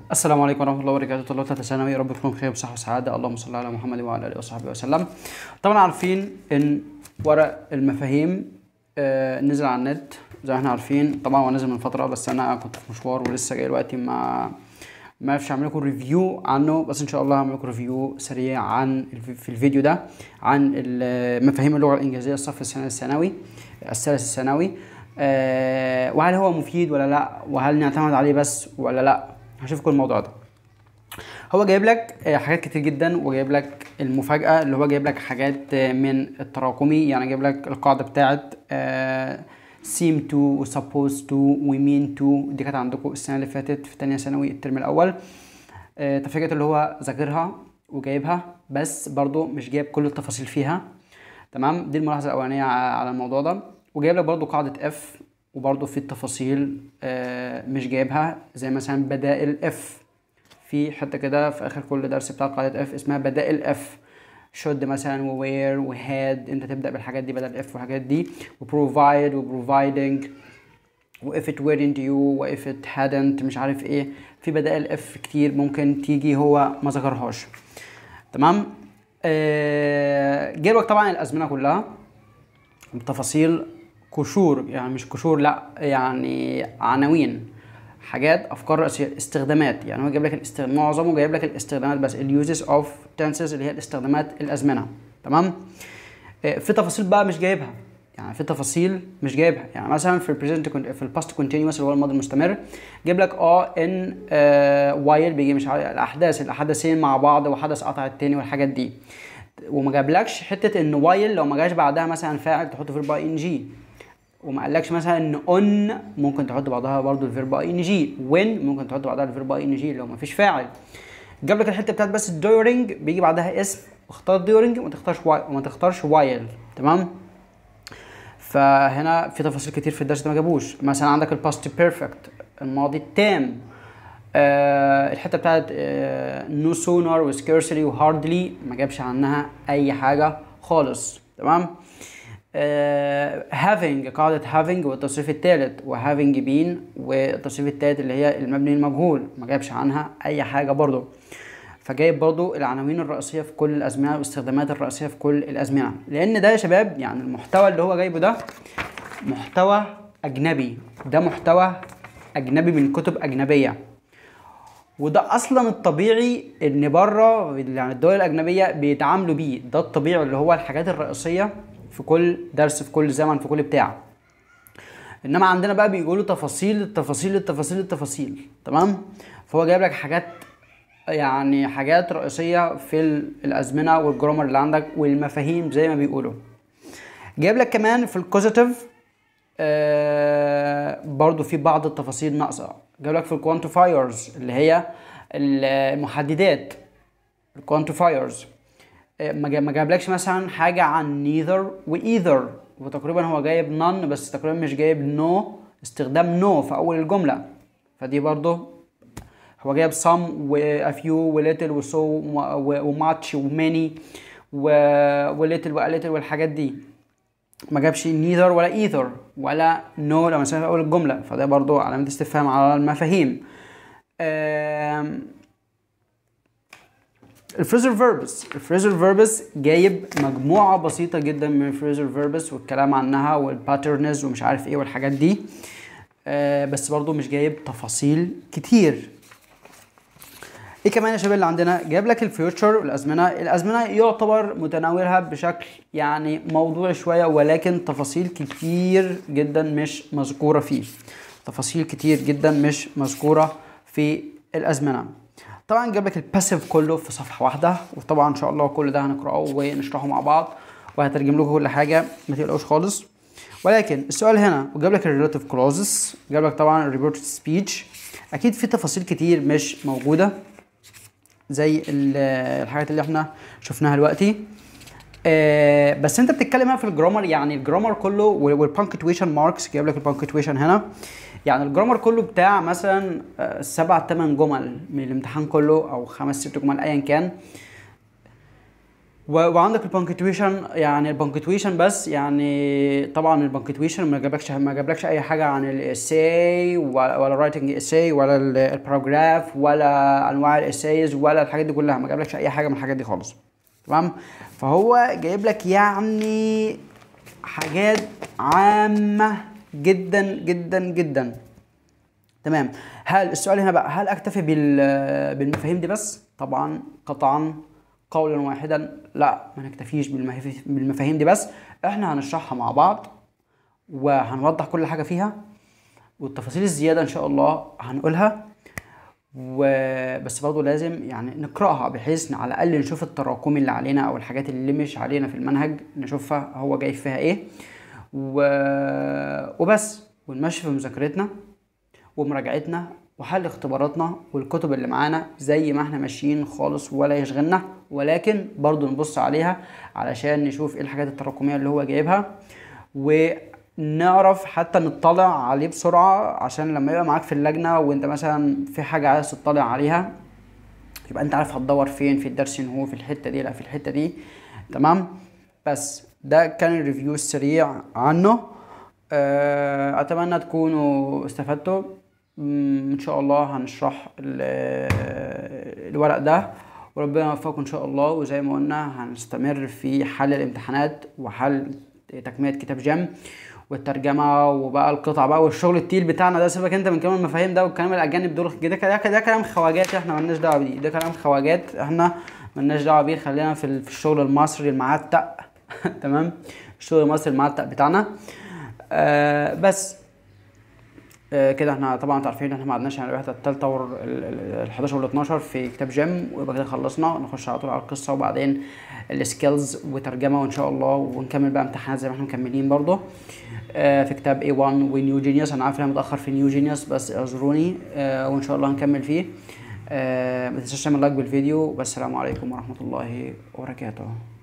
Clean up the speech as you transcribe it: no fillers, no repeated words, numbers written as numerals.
السلام عليكم ورحمة الله وبركاته. طلاب ثالثة ثانوي، يا رب تكونوا بخير وصحة وسعادة. اللهم صل على محمد وعلى آله وصحبه وسلم. طبعا عارفين إن ورق المفاهيم نزل على النت زي ما احنا عارفين. طبعا هو نزل من فترة، بس أنا كنت في مشوار ولسه جاي دلوقتي ما عرفش أعمل لكم ريفيو عنه، بس إن شاء الله هعمل لكم ريفيو سريع عن في الفيديو ده عن مفاهيم اللغة الإنجليزية الصف الثالث الثانوي. وهل هو مفيد ولا لا، وهل نعتمد عليه بس ولا لا. هشوفكم الموضوع ده. هو جايب لك حاجات كتير جدا، وجايب لك المفاجأة اللي هو جايب لك حاجات من التراكمي. يعني جايب لك القاعدة بتاعت seem to و supposed to و mean to، دي كانت عندكم السنة اللي فاتت في تانية ثانوي الترم الأول. تفاجأت اللي هو ذاكرها وجايبها، بس برضو مش جايب كل التفاصيل فيها. تمام، دي الملاحظة الأولانية على الموضوع ده. وجايب لك برضو قاعدة F، وبرضو في التفاصيل مش جايبها، زي مثلا بدائل F. في حتة كده في آخر كل درس بتاع قاعدة F اسمها بدائل F. should مثلا و where و had، انت تبدأ بالحاجات دي بدل F والحاجات دي. و provide و providing و if it weren't you و if it hadn't مش عارف ايه. في بدائل F كتير ممكن تيجي، هو ما ذكرهاش. تمام. جايبك طبعا الأزمنة كلها بتفاصيل كشور، يعني مش كشور لا، يعني عناوين، حاجات، افكار رئيسيه، استخدامات. يعني هو جايب لك معظمه جايب لك الاستخدامات بس، اليوزز اوف تنسز اللي هي الاستخدامات الازمنه. تمام. في تفاصيل بقى مش جايبها، يعني في تفاصيل مش جايبها. يعني مثلا في البريزنت في الباست كونتينيوس اللي هو الماضي المستمر، جايب لك ان وايل بيجي مش عارف الحدثين مع بعض، وحدث قطع التاني والحاجات دي. وما جابلكش حته ان وايل لو ما جاش بعدها مثلا فاعل تحط فيرب اي ان جي. وما قالكش مثلا ان اون ممكن تحط بعدها برضو الفيرب اي ان جي، وين ممكن تحط بعدها الفيرب اي ان جي لو ما فيش فاعل. جاب لك الحته بتاعت بس during بيجي بعدها اسم، واختار during وما تختارش while. تمام. فهنا في تفاصيل كتير في الدرس ده ما جابوش. مثلا عندك الباست بيرفكت الماضي التام، الحته بتاعت no sooner و scarcely و hardly ما جابش عنها اي حاجه خالص. تمام. having قاعدة having والتصريف الثالث، و having been والتصريف الثالث اللي هي المبني المجهول ما جابش عنها أي حاجة برضو. فجايب برضو العناوين الرئيسية في كل الأزمنة والاستخدامات الرئيسية في كل الأزمنة، لأن ده يا شباب يعني المحتوى اللي هو جايبه ده محتوى أجنبي، ده محتوى أجنبي من كتب أجنبية. وده اصلا الطبيعي ان بره يعني الدول الاجنبيه بيتعاملوا بيه، ده الطبيعي اللي هو الحاجات الرئيسيه في كل درس في كل زمن في كل بتاع. انما عندنا بقى بيقولوا تفاصيل التفاصيل التفاصيل التفاصيل. تمام. فهو جايب لك حاجات، يعني حاجات رئيسيه في الازمنه والجرامر اللي عندك والمفاهيم زي ما بيقولوا. جايب لك كمان في الكوزيتيف برضو في بعض التفاصيل ناقصه. جايب لك في الكوانتيفايرز اللي هي المحددات، الكوانتيفايرز ما جابلكش مثلا حاجه عن neither و either، وتقريبا هو جايب none بس تقريبا مش جايب no، استخدام no في اول الجمله. فدي برضو هو جايب some و a few و little و so و much و many و little و a little والحاجات دي. ما جابش neither ولا either ولا no لما نسمع في اول الجمله، فده برضو علامه استفهام على المفاهيم. الفريزر فيربس جايب مجموعه بسيطه جدا من الفريزر فيربس والكلام عنها والباترنز ومش عارف ايه والحاجات دي. بس برضو مش جايب تفاصيل كتير. ايه كمان يا شباب اللي عندنا؟ جايب لك الفيوتشر الازمنه يعتبر متناولها بشكل يعني موضوعي شويه، ولكن تفاصيل كتير جدا مش مذكوره فيه، تفاصيل كتير جدا مش مذكوره في الازمنه. طبعا جايب لك الباسيف كله في صفحه واحده، وطبعا ان شاء الله كل ده هنقراه ونشرحه مع بعض، وهترجم لكم كل حاجه ما تقلقوش خالص. ولكن السؤال هنا، وجايب لك الريلاتيف كلوزز، جايب لك طبعا الريبورتد سبيتش، اكيد في تفاصيل كتير مش موجوده زي الحاجات اللي احنا شفناها دلوقتي. بس انت بتتكلم هنا في الجرامر، يعني الجرامر كله والبانكتويشن ماركس، جايب لك البانكتويشن هنا. يعني الجرامر كله بتاع مثلا 7-8 جمل من الامتحان كله، او 5-6 جمل ايا كان. وعندك البنكتويشن، يعني البنكتويشن بس، يعني طبعا البنكتويشن ما جابلكش اي حاجه عن الاساي ولا رايتنج اساي ولا الباراجراف ولا انواع الاسايز ولا الحاجات دي كلها، ما جابلكش اي حاجه من الحاجات دي خالص. تمام. فهو جايب لك يعني حاجات عامه جدا جدا جدا. تمام. هل السؤال هنا بقى، هل اكتفي بالمفاهيم دي بس؟ طبعا قطعا قولا واحدا لا، ما نكتفيش بالمفاهيم دي بس. احنا هنشرحها مع بعض وهنوضح كل حاجة فيها، والتفاصيل الزيادة ان شاء الله هنقولها. وبس برضه لازم يعني نقرأها بحيث على الأقل نشوف التراكم اللي علينا أو الحاجات اللي مش علينا في المنهج، نشوفها هو جاي فيها ايه وبس، ونمشي في مذاكرتنا ومراجعتنا وحل اختباراتنا والكتب اللي معانا زي ما احنا ماشيين خالص ولا يشغلنا، ولكن برضو نبص عليها علشان نشوف ايه الحاجات التراكمية اللي هو جايبها، ونعرف حتى نطلع عليه بسرعة، عشان لما يبقى معاك في اللجنة وانت مثلا في حاجة عايز تطلع عليها يبقى انت عارف هتدور فين في الدرس، ان هو في الحتة دي لا في الحتة دي. تمام. بس ده كان الريفيو السريع عنه. اتمنى تكونوا استفدتوا. ان شاء الله هنشرح الورق ده وربنا يوفقكم ان شاء الله. وزي ما قلنا هنستمر في حل الامتحانات وحل تكملة كتاب جيم والترجمة وبقى القطع بقى والشغل التقيل بتاعنا ده. سيبك انت من كلام المفاهيم ده والكلام الاجانب دول، ده كلام خواجات احنا ملناش دعوه بيه، ده كلام خواجات احنا ملناش دعوه بيه. خلينا في الشغل المصري المعتق. تمام. الشغل المصري المعتق بتاعنا. بس كده احنا طبعا عارفين ان احنا ما عدناش يعني الوحده الثالثه وال 11 وال 12 في كتاب جيم، ويبقى كده خلصنا. نخش على طول على القصه وبعدين السكيلز وترجمه وان شاء الله، ونكمل بقى امتحانات زي ما احنا مكملين برضه في كتاب A1 ونيو جينيوس. انا عارف ان انا متاخر في نيو جينيوس بس اعذروني، وان شاء الله هنكمل فيه. ما تنساش تعمل لايك بالفيديو. والسلام عليكم ورحمه الله وبركاته.